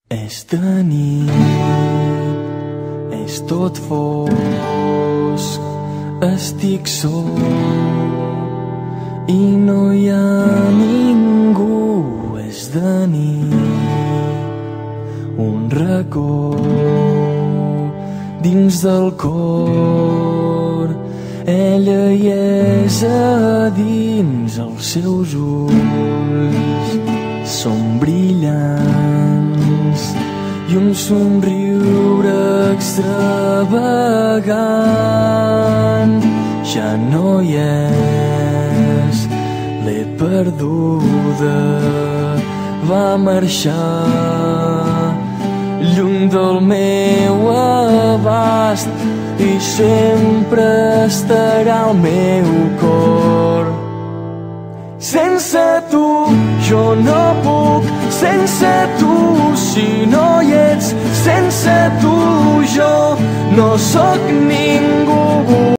És de nit, és tot fosc, estic sol i no hi ha ningú. És de nit, un racó dins del cor, ella hi és a dins, els seus ulls són brillants i un somriure extravagant. Ja no hi és, l'he perduda, va marxar lluny del meu abast i sempre estarà al meu cor. Sense tu jo no puc, sense tu si no hi ets, sense tu jo no sóc ningú.